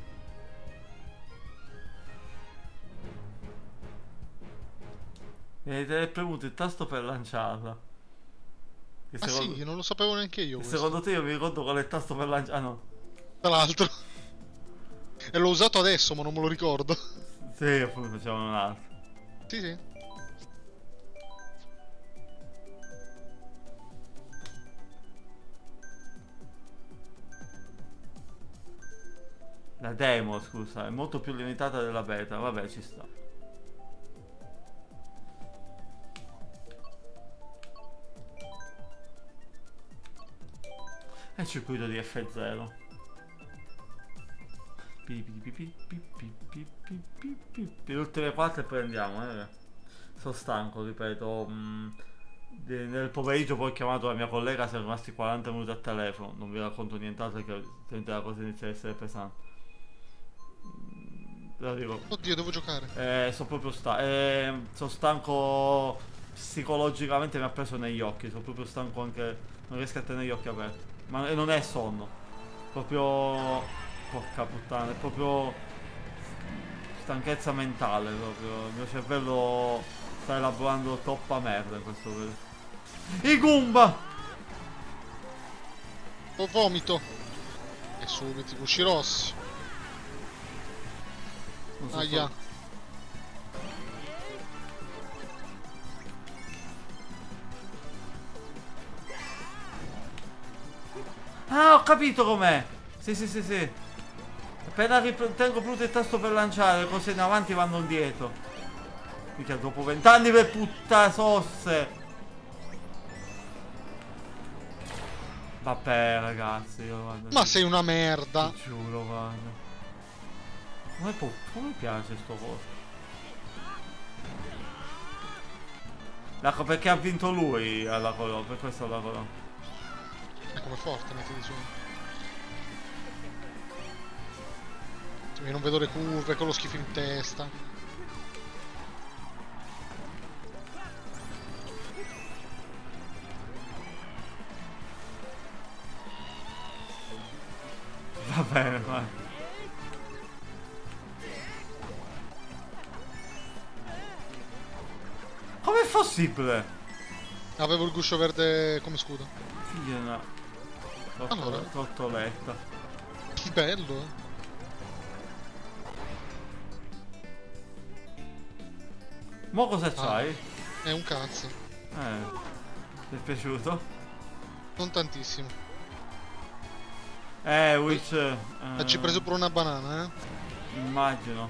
Mi avete premuto il tasto per lanciarla. Che Ah sì, non lo sapevo neanche io questo. secondo te io mi ricordo qual è il tasto per lanciare? Ah no. Tra l'altro. E l'ho usato adesso, ma non me lo ricordo. Sì, e poi facevano un altro. Sì, sì. La demo, scusa, è molto più limitata della beta, vabbè ci sta. È il circuito di F0. Le ultime 4 e poi andiamo, Sono stanco, ripeto. Nel pomeriggio poi ho chiamato la mia collega, siamo rimasti 40 minuti al telefono. Non vi racconto nient'altro perché la cosa inizia a essere pesante. Lo dico. Oddio, devo giocare. Sono proprio sono stanco psicologicamente, mi ha preso negli occhi. Sono proprio stanco anche. Non riesco a tenere gli occhi aperti. Ma non è sonno. Proprio. Porca puttana, è proprio stanchezza mentale proprio. Il mio cervello sta elaborando troppa merda in questo periodo. I Goomba! Ho vomito. E subito i gusci rossi. Non so Aia. Ah, ho capito com'è! Sì, sì, sì, sì. Appena tengo premuto il tasto per lanciare, le cose in avanti vanno indietro. Mica dopo 20 anni per puttasosse. Vabbè ragazzi, io guarda. Ma sei una merda. Ti giuro, guarda. Come piace sto coso? Perché ha vinto lui alla colonna, per questo la colonna. È come Fortnite, diciamo. Io non vedo le curve con lo schifo in testa. Va bene, vai. Com'è possibile? Avevo il guscio verde come scudo. Figlia una... Allora. Tortoletta. Bello, eh. Mo cosa c'hai? È un cazzo. Ti è piaciuto? Non tantissimo. Witch... Ci hai preso per una banana, eh? Immagino.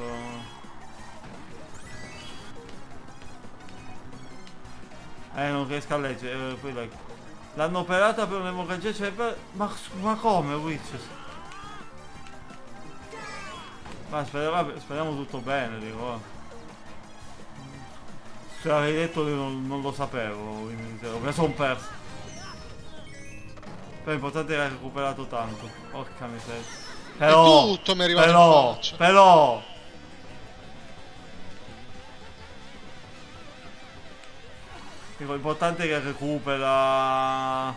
Non riesco a leggere. L'hanno operata per un'emorragia cerebrale. Ma come, Witch? Ma speriamo tutto bene, dico. Se l'avevi detto io non lo sapevo, quindi me la son perso. Però l'importante è che ha recuperato tanto. Porca miseria. Però, tutto mi è arrivato in faccia. Però dico, l'importante è che recupera.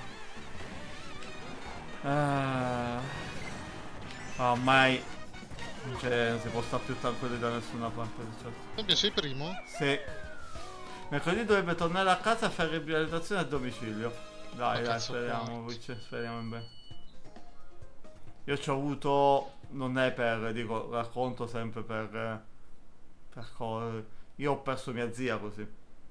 Ormai non si può stare più tranquilli da nessuna parte. Fabio, sei primo? Sì. Mercoledì dovrebbe tornare a casa a fare riabilitazione a domicilio. Dai, speriamo, speriamo in bene. Io ci ho avuto, non è per, dico, racconto sempre per correre. Io ho perso mia zia così.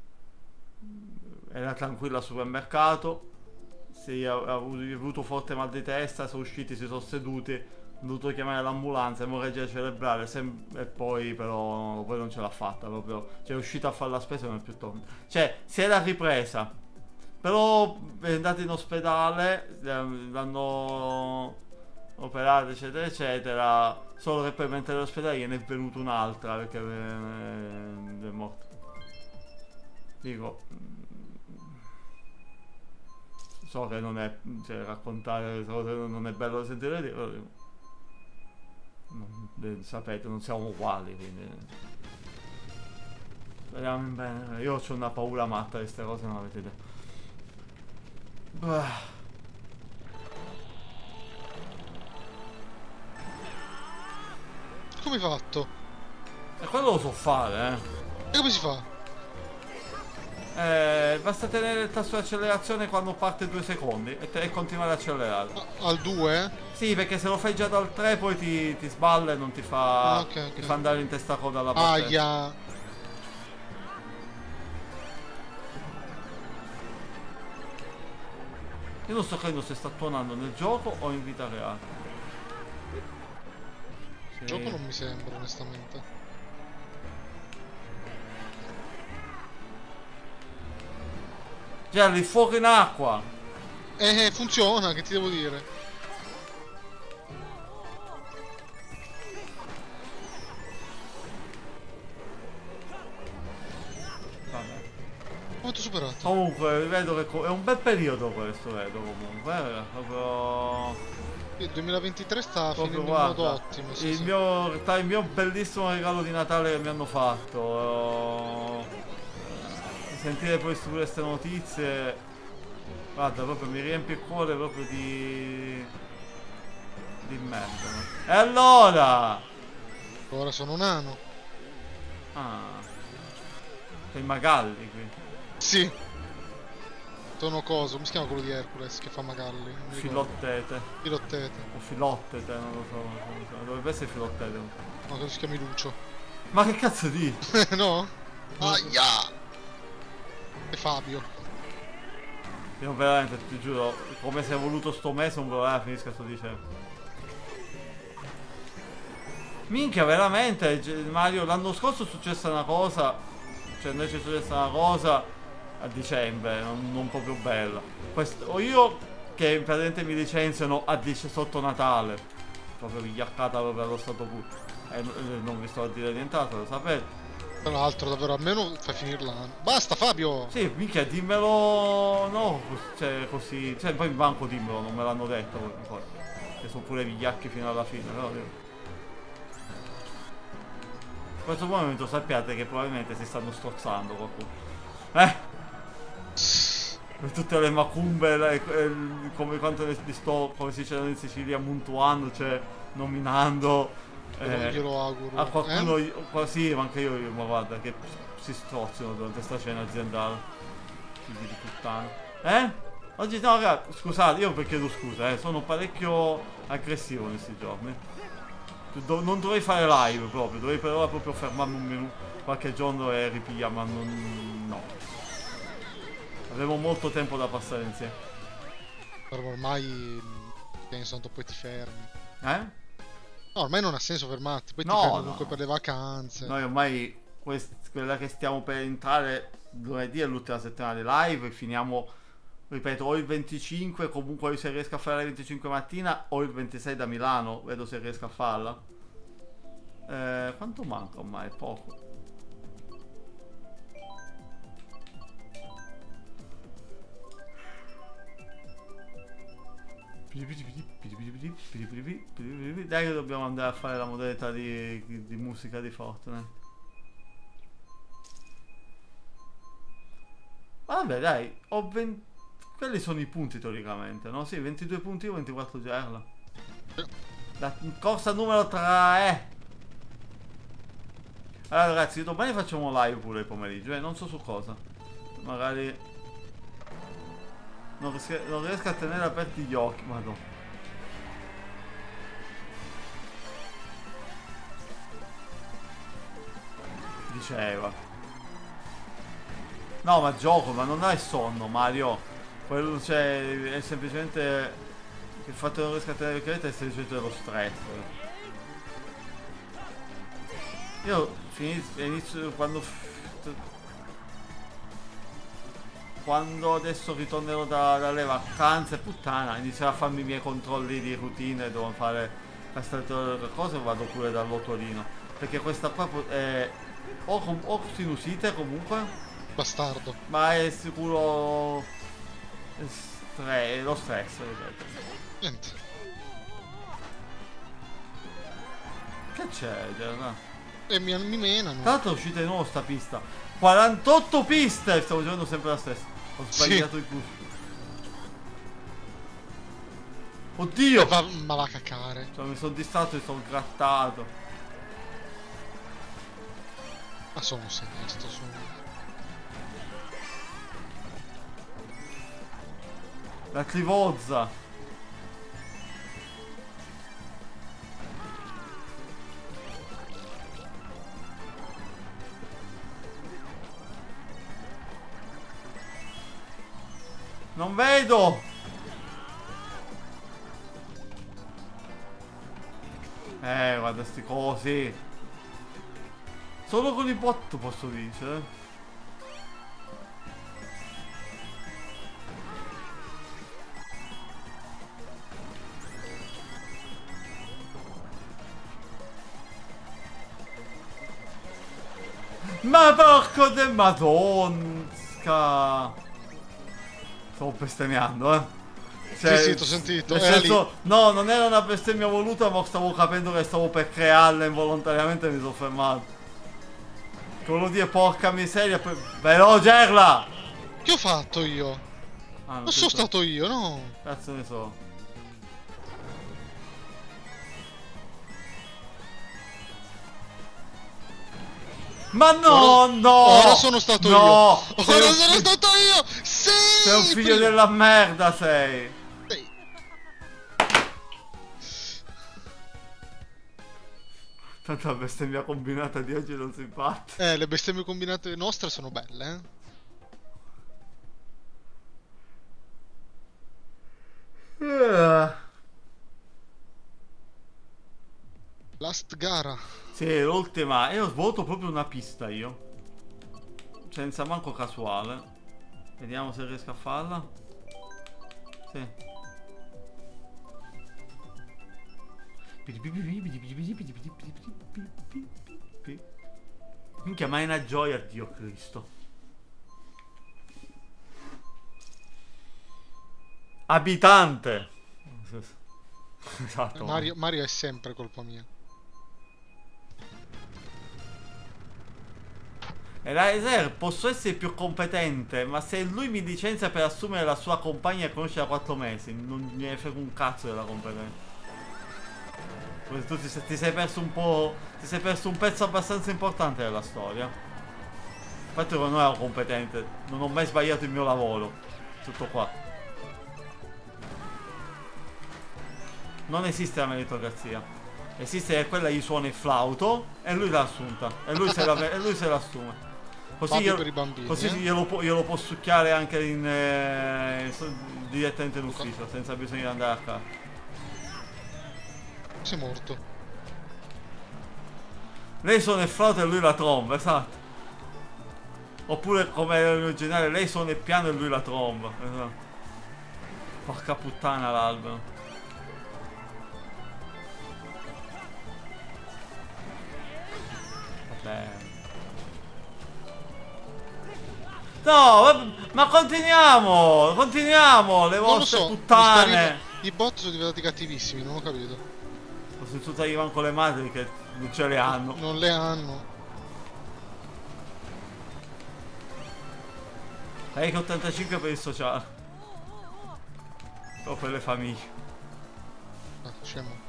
Era tranquilla al supermercato, ha avuto forte mal di testa, sono usciti, si sono seduti, ho dovuto chiamare l'ambulanza, emorragia cerebrale, e poi però poi non ce l'ha fatta proprio. Cioè è uscita a fare la spesa e non è più tornata. Cioè si era ripresa, però è andata in ospedale, l'hanno operata eccetera eccetera, solo che poi mentre all'ospedale gliene è venuta un'altra perché è morta. Dico, so che non è, cioè raccontare le cose non è bello da sentire dire, però dico, sapete, non siamo uguali, quindi speriamo in bene. Io ho una paura matta di queste cose, non avete idea. Come hai fatto? E quello lo so fare, E come si fa? Basta tenere il tasto di accelerazione quando parte 2 secondi e continuare ad accelerare. Al 2? Sì, perché se lo fai già dal 3 poi ti sballa e non ti fa, Ok. ti fa andare in testa coda alla parte. Aia. Io non sto capendo se sta tuonando nel gioco o in vita reale. Il gioco non mi sembra, onestamente. Gelli, fuoco in acqua! Funziona, che ti devo dire? Vabbè. Quanto ho superato? Comunque, vedo che è un bel periodo questo, vedo comunque. Proprio... Il 2023 sta proprio, finendo in guarda, modo ottimo. Sì, il sì. mio bellissimo regalo di Natale che mi hanno fatto. Sentire poi su queste notizie, guarda, proprio mi riempie il cuore proprio di merda. E allora? Ora sono nano. Ah, sei Magalli qui. Sì. Sono coso, come si chiama quello di Hercules che fa Magalli? Non mi ricordo. Filottete. Filottete. O filottete, non lo so. Dovrebbe essere filottete. No, credo si chiami Lucio. Ma che cazzo dici? No? Aia! E Fabio. Io veramente, ti giuro, come si è voluto sto mese non voleva finisca sto dicembre. Minchia, veramente, Mario, l'anno scorso è successa una cosa. Cioè, noi ci è successa una cosa a dicembre, non proprio bella. O io che praticamente mi licenziano sotto Natale. Proprio vigliaccata proprio allo stato puro. E non vi sto a dire nient'altro, lo sapete. Tra l'altro, davvero, almeno fai finire l'anno. Basta, Fabio! Sì, minchia, dimmelo. No, cioè così. Cioè, poi in banco dimmelo, non me l'hanno detto poi. Che sono pure vigliacchi fino alla fine, però. In questo momento sappiate che probabilmente si stanno strozzando qualcuno. Per tutte le macumbe, come quanto ne sto, come si diceva in Sicilia, muntuando, cioè nominando. Glielo auguro. A qualcuno, sì, ma anche io, ma guarda, che si strozzino durante sta cena aziendale. Figli di puttana. Oggi no, raga, scusate, io vi chiedo scusa, sono parecchio aggressivo in questi giorni. Non dovrei fare live proprio, dovrei per ora proprio fermarmi un minuto, qualche giorno e ripigliare, ma no. Avevo molto tempo da passare insieme. Però ormai penso tanto poi ti fermi. Eh? No, ormai non ha senso fermarti, poi No, ti fermi no. comunque per le vacanze. Noi ormai quella che stiamo per entrare lunedì è l'ultima settimana di live e finiamo, ripeto, o il 25, comunque se riesco a fare il 25 mattina, o il 26 da Milano, vedo se riesco a farla. Quanto manca ormai? Poco. Dai che dobbiamo andare a fare la modalità di musica di Fortnite. Vabbè dai, ho 20... Quelli sono i punti teoricamente, no? Sì, 22 punti io, 24 Gerla. La corsa numero 3. Allora ragazzi, domani facciamo live pure il pomeriggio, non so su cosa. Magari... Non riesco a tenere aperti gli occhi, madonna. Diceva. No, ma gioco, ma non hai sonno, Mario. Quello, cioè, è semplicemente... Il fatto che non riesco a tenere il credito è semplicemente dello stress. Io inizio quando adesso ritornerò dalle vacanze, puttana, inizierò a farmi i miei controlli di routine, devo fare queste cose, vado pure dall'otorino. Perché questa qua è o sinusite comunque. Bastardo. Ma è sicuro lo stress, ripeto. Niente. Che c'è, Gerda? E mi menano. Tra l'altro è uscita di nuovo sta pista. 48 piste! Stavo giocando sempre la stessa. Ho sbagliato il gusto. Oddio! Ma va a cacare. Cioè, mi sono distratto e sono grattato. Ma sono sinistro, sono... La Trivozza. Non vedo. Guarda sti cosi. Solo con i bot posso vincere. Ma porco de madonsca. Stavo bestemmiando, Sì, sì, t'ho sentito. Nel Era senso, no, non era una bestemmia voluta, ma stavo capendo che stavo per crearla involontariamente e mi sono fermato. Che volevo dire porca miseria, poi... Velocerla! lì. Che ho fatto io? Ah, Non sono stato io, no. Cazzo ne so. Ma no, Ora- no! Ora sono stato io. No! Ora sono stato io! Sì! Sei un figlio della merda, sei! Sì. Tanto la bestemmia combinata di oggi non si batte. Le bestemmie combinate nostre sono belle, eh? Last gara. Sì, l'ultima. E ho svolto proprio una pista io. Senza manco casuale. Vediamo se riesco a farla. Sì. Minchia, ma è una gioia, Dio Cristo. Abitante. Esatto. Mario è sempre colpa mia. Eliezer, posso essere più competente, ma se lui mi licenzia per assumere la sua compagna e conosce da 4 mesi, non ne frega un cazzo della competenza. Tu ti sei perso un po'. Ti sei perso un pezzo abbastanza importante della storia. Infatti io non ero competente, non ho mai sbagliato il mio lavoro. Tutto qua. Non esiste la meritocrazia. Esiste che quella gli suona il flauto e lui l'ha assunta. E lui se l'assume. Così, Per i bambini, così glielo può succhiare anche direttamente in ufficio, senza bisogno di andare a casa. Sei morto. Lei suona il flauto e lui la tromba, esatto. Oppure come originale, lei suona il piano e lui la tromba, esatto. Porca puttana l'albero. Vabbè. No, ma continuiamo, le Non lo vostre so, puttane. i bot sono diventati cattivissimi, non ho capito. Sono tutti gli manco le madri che non ce le hanno. Non le hanno. Lei che 85 per il sociale. O per le famiglie. Ah, scemo.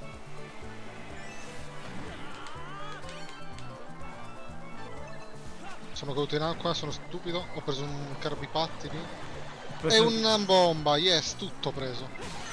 Sono caduto in acqua, sono stupido, ho preso un carbipattini. È una bomba, yes, tutto preso.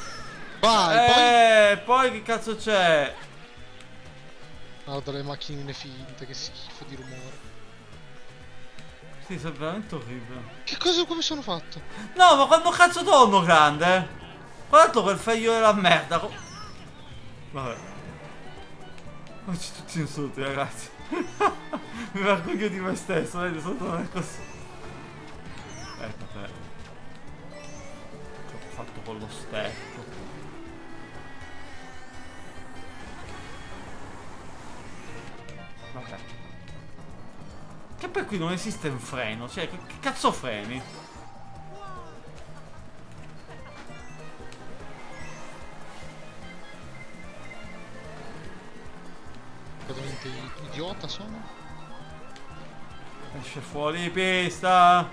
Vai, poi che cazzo c'è? Guarda le macchinine finte, che schifo di rumore. Sì, sei veramente orribile. Che cosa, come sono fatto? No, ma quando cazzo torno grande? Guarda quel figlio della merda. Vabbè. Oggi tutti insulti, ragazzi. Mi vergogno di me stesso, vedi, sotto non è così. Vabbè. Che ho fatto con lo stecco. Vabbè. Che poi qui non esiste un freno, cioè che cazzo freni? Veramente idiota sono? Esce fuori di pista.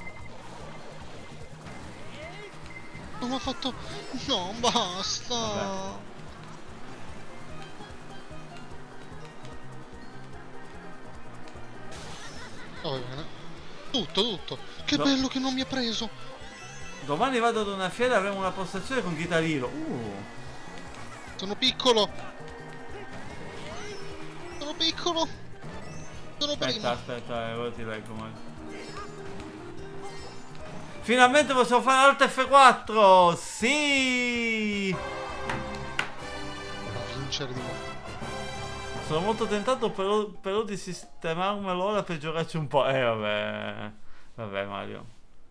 Non mi ha fatto... No, basta. Vabbè. Va bene. Tutto. Che No. bello che non mi ha preso. Domani vado ad una fiera e avremo una postazione con Guitar Hero. Sono piccolo. Sono primo. Aspetta, ora ti leggo. Finalmente possiamo fare Alt F4! Sì! A vincere di nuovo. Sono molto tentato però di sistemarmelo ora per giocarci un po'. Vabbè Mario.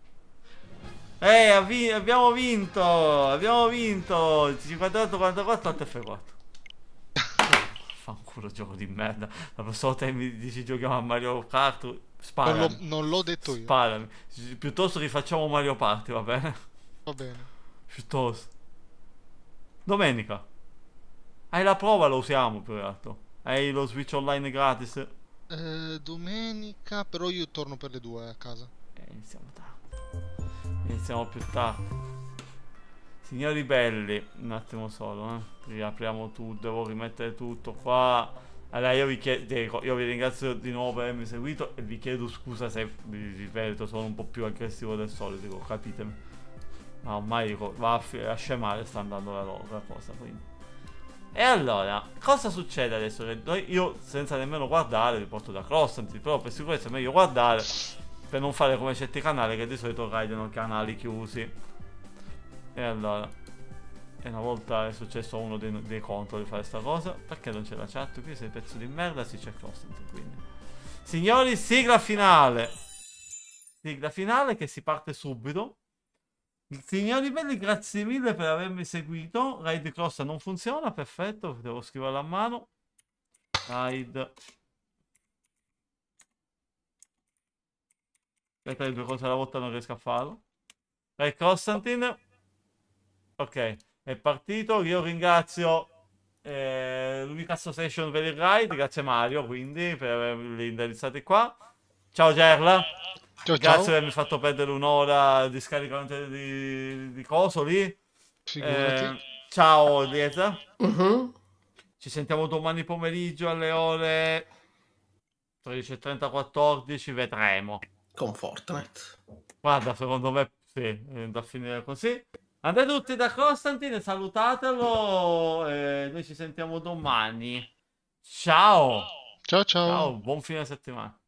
Abbiamo vinto! Abbiamo vinto! 54-44 Alt F4. Fanculo gioco di merda. La prossima volta che mi dici giochiamo a Mario Kart, sparami. Non l'ho detto io. Sparami. Piuttosto rifacciamo Mario Party, va bene? Va bene. Piuttosto. Domenica. Hai la prova, lo usiamo più che altro. Hai lo Switch online gratis. Domenica, però io torno per le 2 a casa. Iniziamo tardi. Iniziamo più tardi. Signori belli, un attimo solo, riapriamo tutto, devo rimettere tutto qua. Allora io vi ringrazio di nuovo per avermi seguito e vi chiedo scusa se, vi ripeto, sono un po' più aggressivo del solito, dico, capitemi. Ma ormai dico, va a scemare, sta andando la cosa, quindi. E allora, cosa succede adesso? Che io senza nemmeno guardare vi porto da Crossant, però per sicurezza è meglio guardare per non fare come certi canali che di solito raidano canali chiusi. E allora, e una volta è successo a uno dei controlli di fare sta cosa. Perché non c'è la chat qui? Sei pezzo di merda, sì c'è Crossant, quindi. Signori, sigla finale. Sigla finale che si parte subito. Signori belli, grazie mille per avermi seguito. Raid Cross non funziona, perfetto, devo scriverlo a mano. Raid. Aspetta, le due cose alla volta non riesco a farlo. Raid Constantine. Ok, è partito. Io ringrazio l'unica association per il raid. Grazie Mario, quindi, per averli indirizzati qua. Ciao Gerla. Ciao. Grazie per avermi fatto perdere un'ora di scaricamento di coso lì. Figurati. Ciao Lieta. Mhm. Ci sentiamo domani pomeriggio alle ore 13:30, 14. Vedremo. Con Fortnite. Guarda, secondo me sì, da finire così. Andate tutti da Costantine, salutatelo. Noi ci sentiamo domani. Ciao. Ciao. Ciao, buon fine settimana.